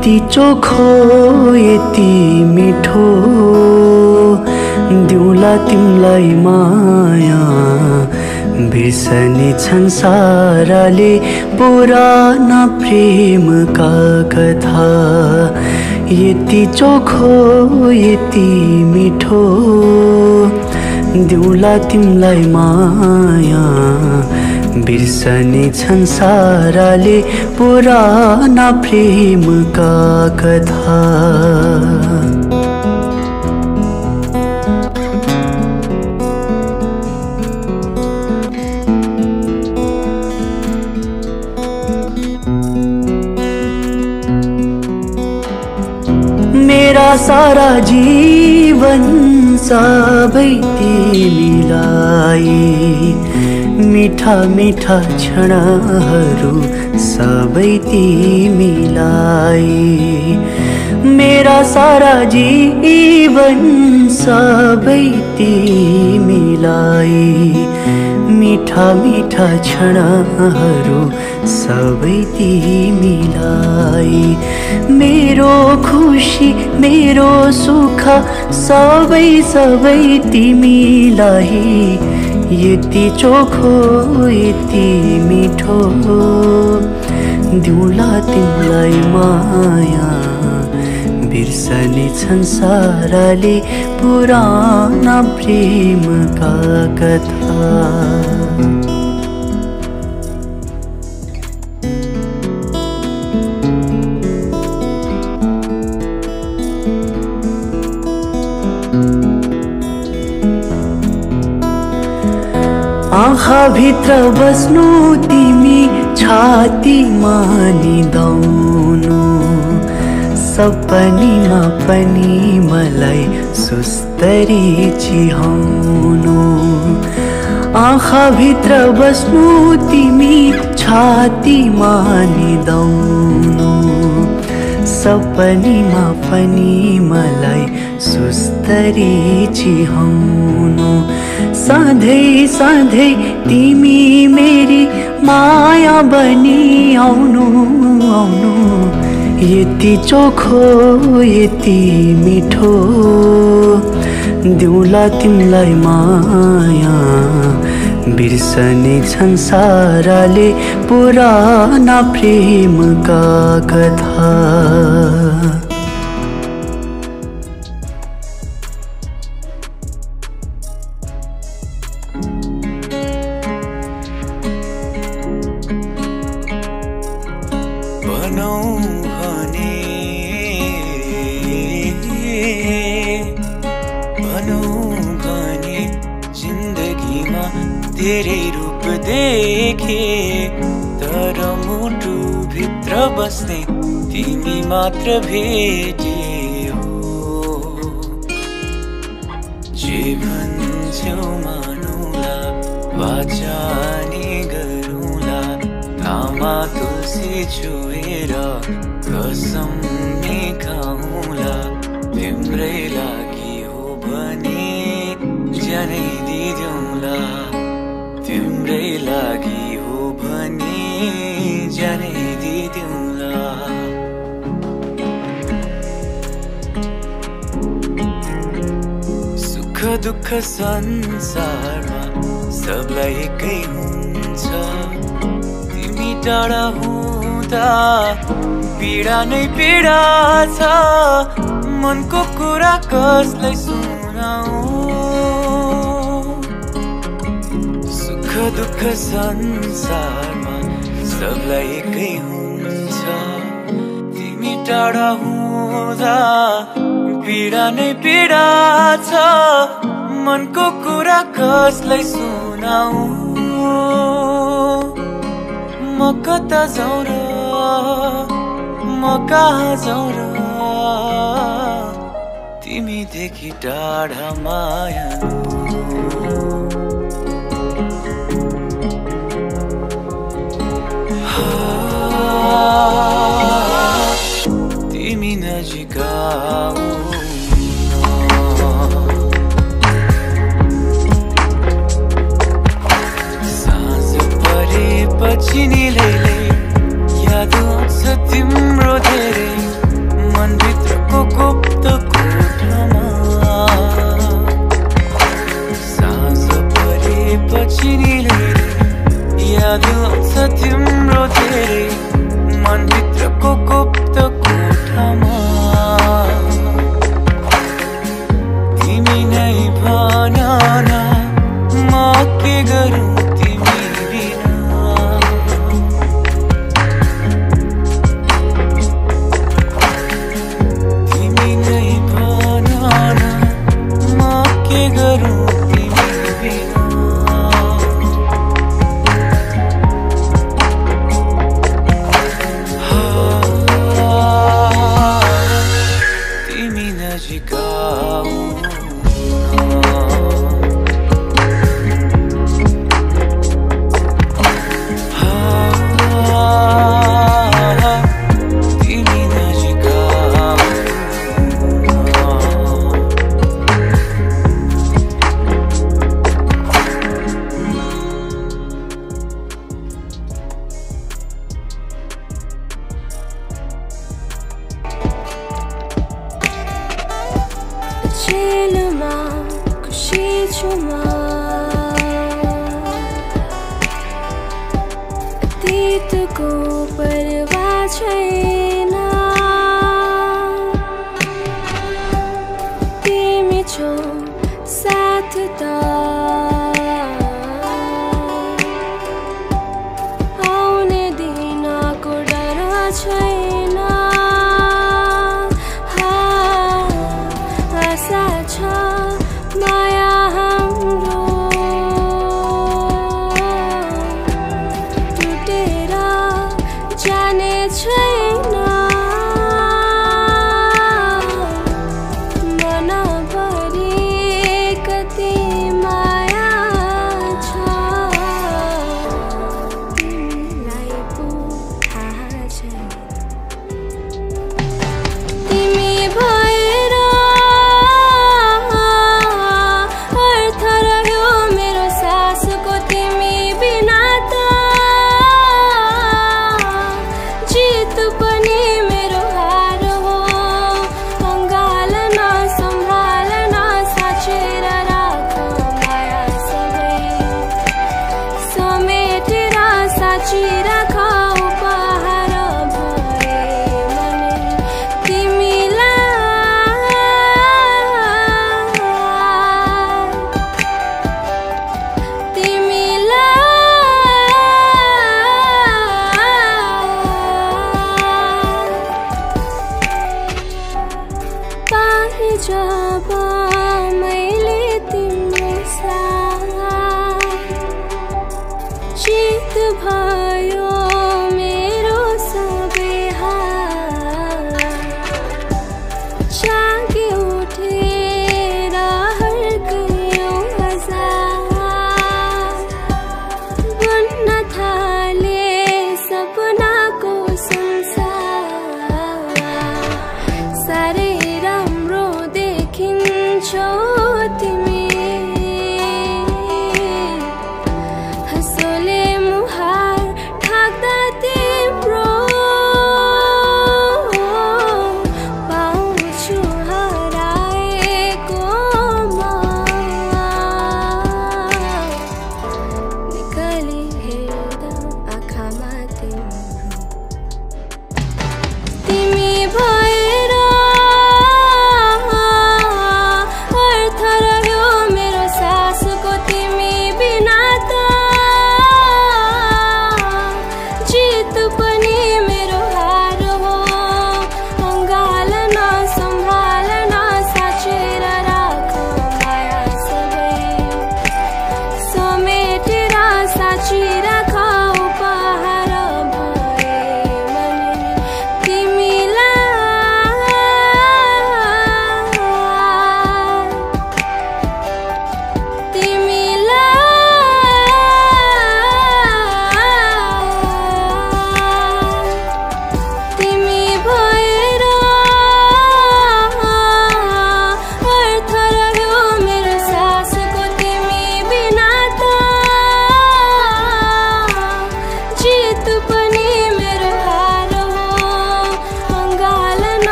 यति चोखो यति मिठो दिउला तिमलाई माया बिर्सने छन् साराले पुराना प्रेमका कथा। यति चोखो यति मिठो दिउला तिमलाई माया बिर्सने छन् साराले पुराना प्रेमका कथा। मेरा सारा जीवन सबै तिमीलाई मीठा मीठा क्षणहरू सबै तिमीलाई। मेरा सारा जीवन सबै तिमीलाई मीठा मीठा क्षणहरू सबै तिमीलाई। मेरो खुशी मेरो सुख सबै सबै तिमीलाई। यति चोखो यति मिठो दिउला तिमीलाई माया बिर्सने छन् साराले पुराना प्रेमका कथा। आँखा भित्र बस्नु तिमी छातीमा निदाउनु सपनीमा पनि मलाई सुस्तरी चिहाउनु। आँखा भित्र बस्नु तिमी छातीमा निदाउनु सपनीमा पनि मलाई सुस्तरी चिहाउनु। सधैँ सधैँ तिमी मेरी माया बनी आउनु आउनु। यति चोखो यति मिठो दिउला तिमीलाई माया बिर्सने छन् साराले पुराना प्रेमका कथा। तेरै रूप देखे तर मुटु भित्र बस्ने तिमी मात्र भेटे हो। जे भन्छौ मानुला वाचा नि गरौँला तामा तुलसी छोएर कसम नि खाउँला। तिम्रै लागि हो भने ज्यानै दिदिउँला। तिम्रै लागि हो भने ज्यानै दिदिउँला। सुख दुःख संसारमा सबलाई एकै हुन्छ। तिमी टाढा हुँदा पीडा नै पीडा छ। मनको कुरा कसलाई सुनाऊ। सुख दुःख संसारमा सबलाई एकै हुन्छ। तिमी टाढा हुँदा पीडा नै पीडा छ। मनको कुरा कसलाई सुनाऊ। म कता जाउँ र म कहाँ जाउँ र तिमीदेखि टाढा माया। तिमी नजिक आऊ। साँझ परेपछि नि लैलै याद आउँछ तिम्रो धेरै। मनभित्रको गुप्त कोठामा साँझ परेपछि नि याद आउँछ तिम्रो धेरै मनभित्रको गुप्त कोठामा तिमी नै भन न म के गरौँ तिमी बिना तिमी नै भन न म के गरौँ तिमी बिना तिमी नजिक आऊ जेलमा खुसी छु म अतीतको परवाह छैन तिमी छौ साथ त आउने दिनको डर छैन आशा छ माया हाम्रो टुटेर जाने छैन मनभरि कति माया छ तिमीलाई पो थाहा छैन तिमी भएर अर्थ रह्यो मेरो सासको तिमी बिना त जित पनि मेरो हार हो अङ्गालन सम्हालन साचेर राख माया सबै समेटेर साची राख उपहार भए मनै पाए जब मैले तिम्रो साथ जित भयो मेरो सबै हात जागे उठेर हर्कयौँ हजार बन्न थाले सपनाको संसार साह्रै राम्रो देखिन्छौ तिमी हँसोले मुहार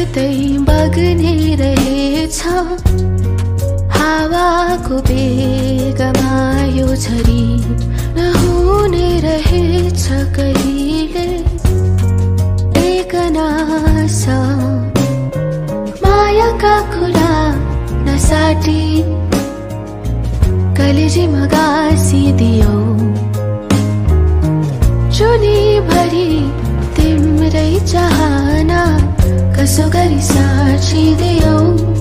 उड्दै बग्ने रहेछ हावाको बेगमा यो झरी नहुने रहेछ कहिले एक नास मायाका कुरा नसाटी कलेजीमा गाँसिदियौ जुनी भरी तिम्रै चाहना कसो गरी साँचिदियौ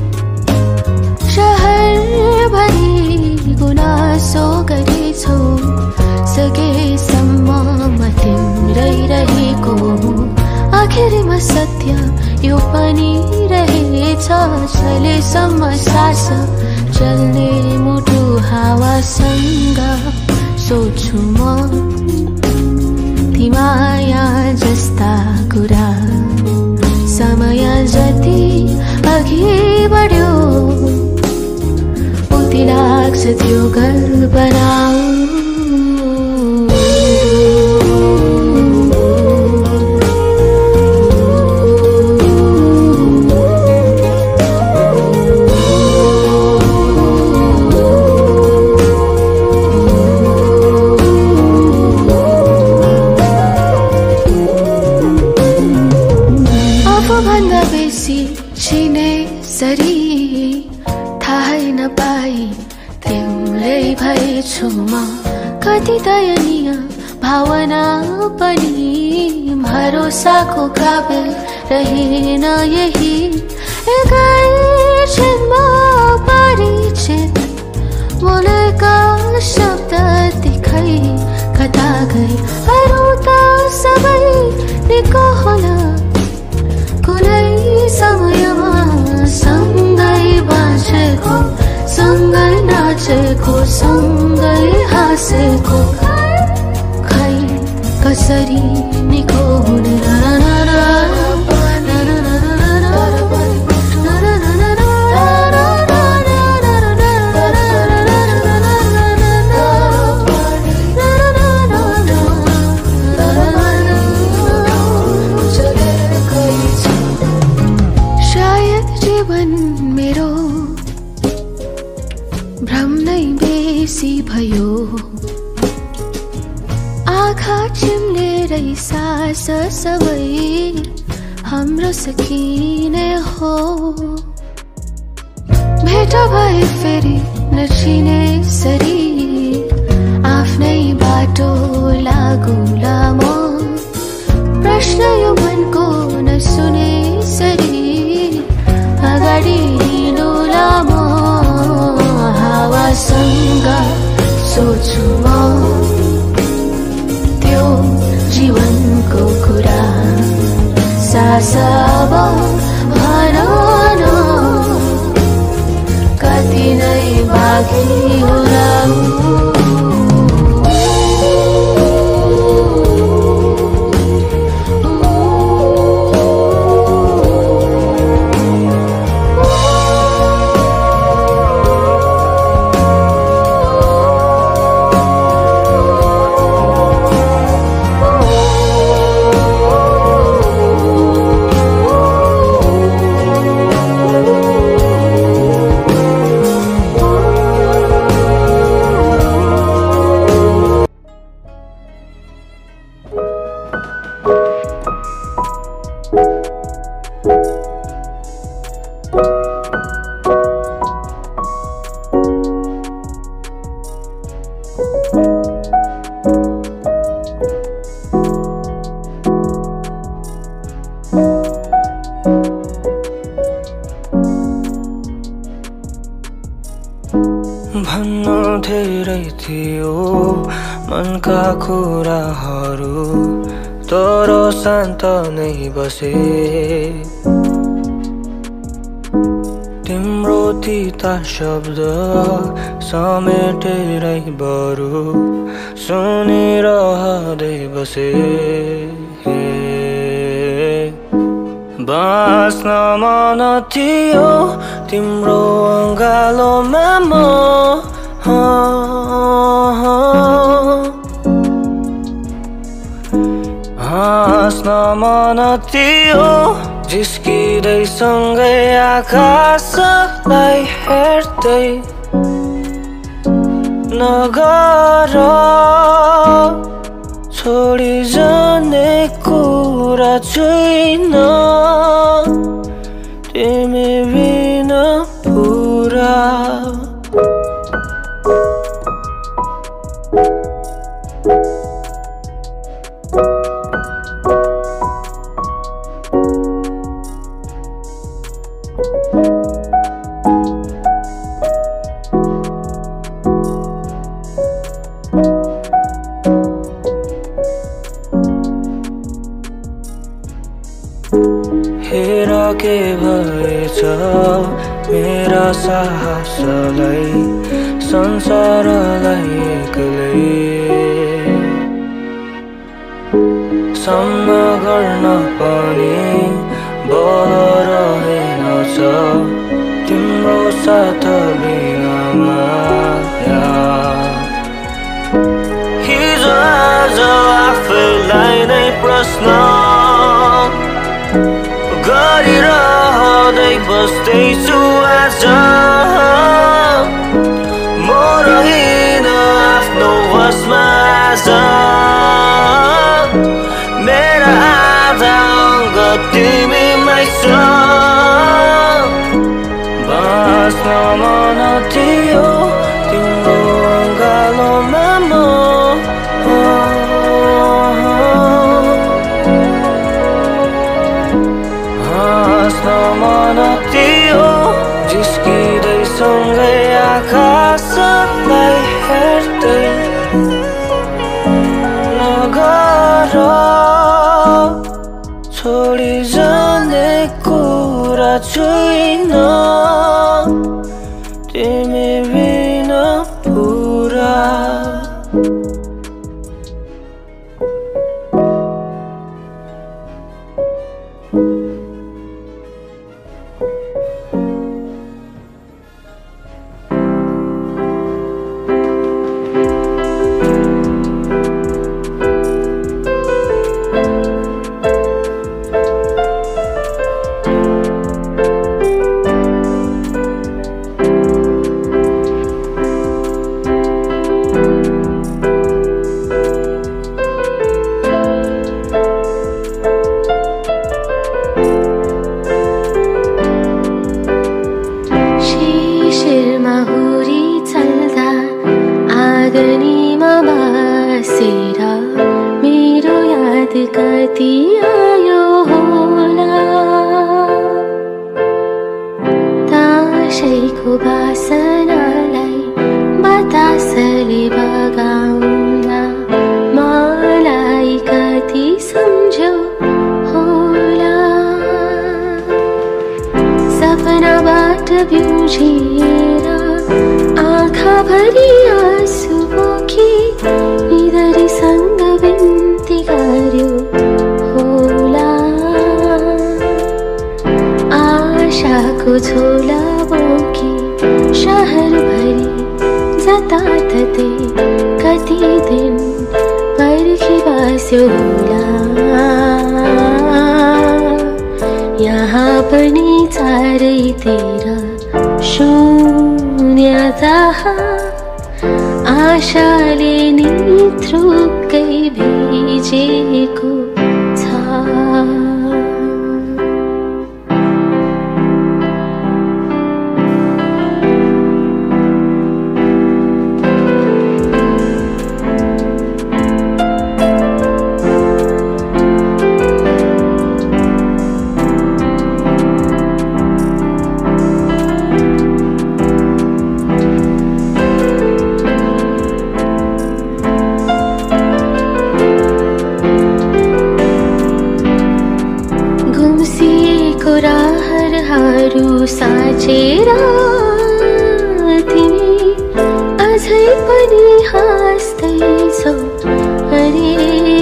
शहर भरी गुनासो गरेछौ सकेसम्म म तिम्रै रहेको आखिरमा सत्य यो पनि रहेछ छलेसम्म सास चल्ने मुटु हावासँग सोच्छु म ती माया जस्ता कुरा समय जति अघि बढ्यो उति लाग्छ त्यो घर बनाऊ कति दयनीय भावना पनि भरोसाको काबिल रहेन यही एकैछिनमा परिचित बोलेका शब्द दिखै कता गई अरू त सबै निको होला कुनै समयमा सँगै बाँचेको सँगै नाचेको सँगै हाँसेको खै कसरी निको हुने शायद जीवन मेरो भ्रम नै बेसी भयो आँखा चिम्लेरै सास सबै हाम्रो सकिने हो भेट भए फेरि नचिने सरी आफ्नै बाटो लागुला म प्रश्न यो मनको नसुने सरी अगाडि हिँडुला म हावासँग सोच्छु म त्यो जीवनको कुरा सास अब भन न कति नै बाँकी होला भन्नु धेरै थियो मनका कुराहरू तर शान्त नै बसे तिम्रो तीता शब्द समेटेरै बरु सुनिरहँदै बसे बाँच्न मन थियो तिम्रो अँगालोमा म हाँस्न मन थियो जिस्किँदै सँगै आकाशलाई हेर्दै नगर छोडी जाने कुरा छैन तिमी बिना पुरा हेर के भएछ मेरा साहसलाई संसारलाई एक्लै सामना गर्न पनि बहर रहेनछ तिम्रो साथ बिना माया हिजो आज आफैलाई नै प्रश्न गरिरहँदै बस्दैछु आज म रहिन आफ्नो वशमा आज मेरा आधा अङ्ग तिमीमै छ बाँच्न मन थियो तिम्रो अङ्गालोमा म मन थियो जिस्किँदै सँगै आकाशलाई हेर्दै नगर छोडी जाने कुरा छैन तिमी बिना पुरा कति आयो होला तासैको बासनालाई बतासले बगाउँदा मलाई कति सम्झ्यौ होला सपनाबाट बिउझेर आँखाभरि आँसु बोकी निधरीसँग बिन्ती गर्यो होला आशाको झोला बोकी शहरभरि जताततै कति दिन पर्खी बस्यो होला यहाँ पनि चारैतिर शून्यता आशाले नि थ्रुक्कै भिजेको छ राहहरू साचेर तिमी अझै पनि हाँस्दैछौ अरे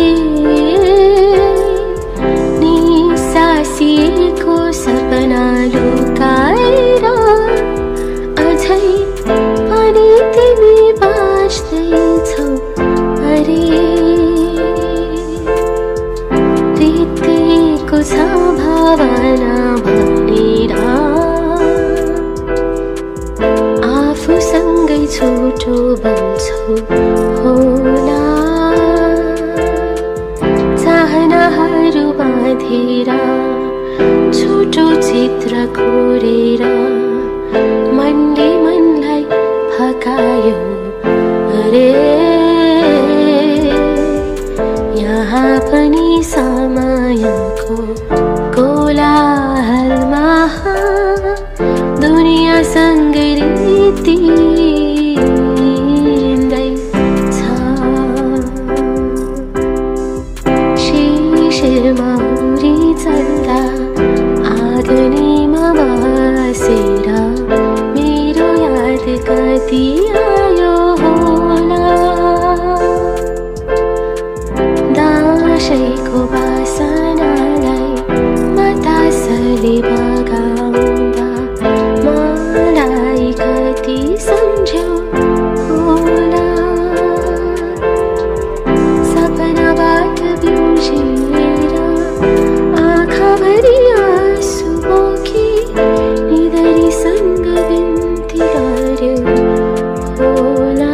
निसासिएको सपना लुकाएर अझै पनि तिमी बाँच्दैछौ अरे बितेको छ भावना कति आयो होला दासैको बासनालाई बतासले बगाउँदा मलाई कति सम्झ्यौ होला सपनाबाट बिउझेर आँखाभरि आँसु बोकी निधरीसँग बिन्ती गर्यो होला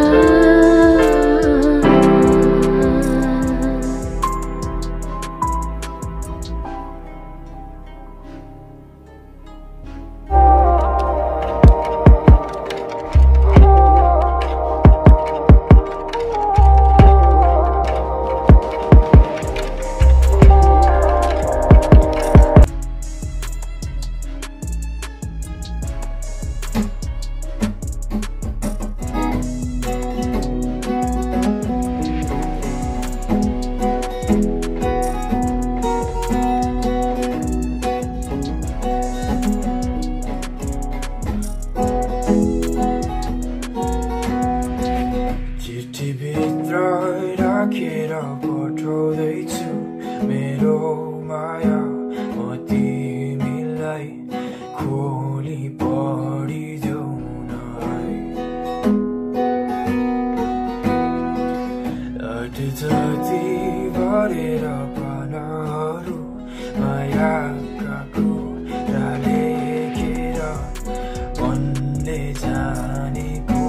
चिठीभित्र राखेर पठाउँदैछु मेरो माया म तिमीलाई खोली पढिदेऊ न जति भरेर पानाहरू मायाका कुरा लेखेर मनले जानेको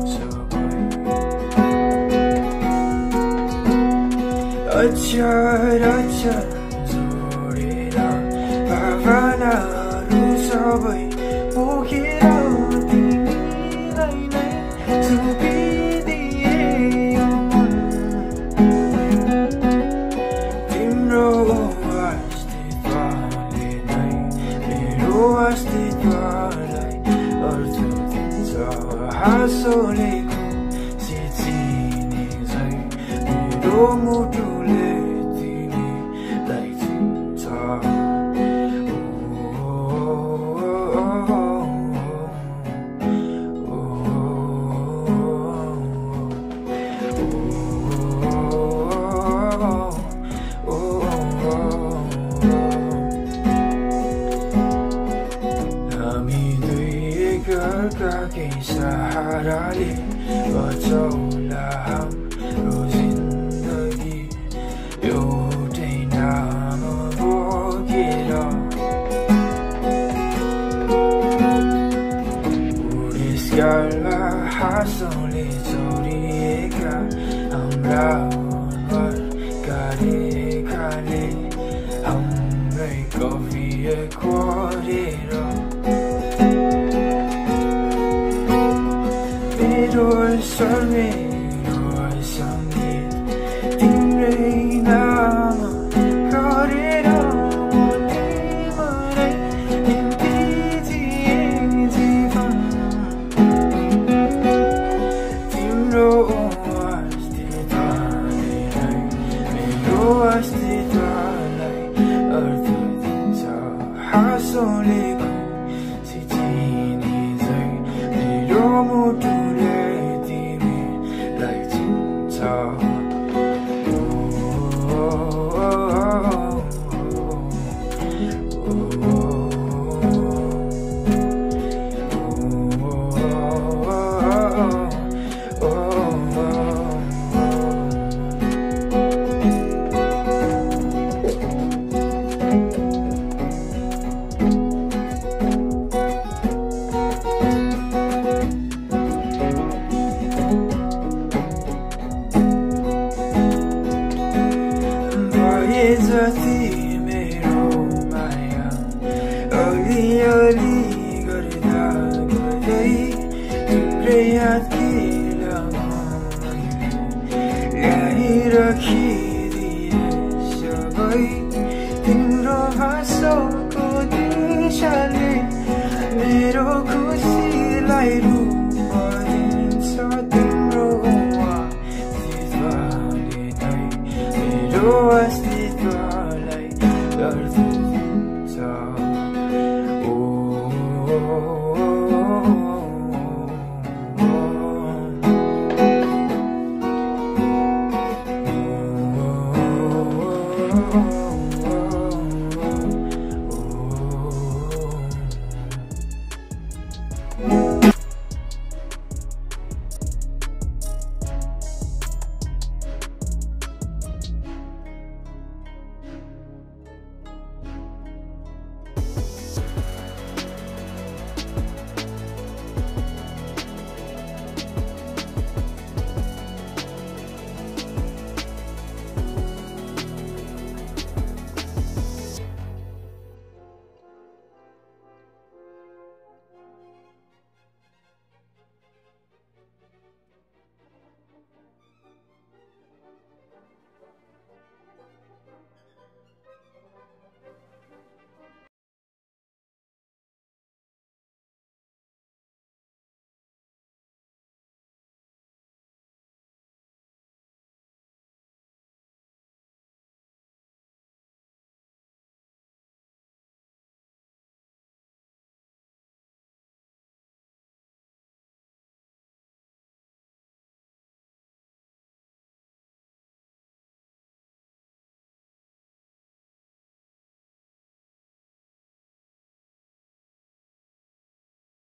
अक्षर अक्षर जोडेर भावनाहरू सबै पोखेर तिमीलाई नै सुम्पिदिए यो मन तिम्रो अस्तित्वले नै मेरो अस्तित्वलाई अर्थ दिन्छ हाँसोले सिचिने झै मेरो मुटुले के सहाराले बचाउला हाम्रो जिन्दगी एउटै नाम बोकेर बुढेसकालमा हाँसोले जोडिएका हाम्रा अनुहारका रेखाले हाम्रै कविय कोरेर मेरो स्वर मेरो सङ्गीत तिम्रै नाम गरेर तिम्रै निम्ति जिए जीवन तिम्रो अस्तित्वले नै मेरो अस्तित्वलाई अर्थ दिन्छ हाँसोले सिचिने झै मेरो मुटु जति मेरो माया अलिअलि गर्दा गर्दै तिम्रै याद ल्याइराखिदिए सबै तिम्रो हाँसोको दिशाले मेरो खुसीलाई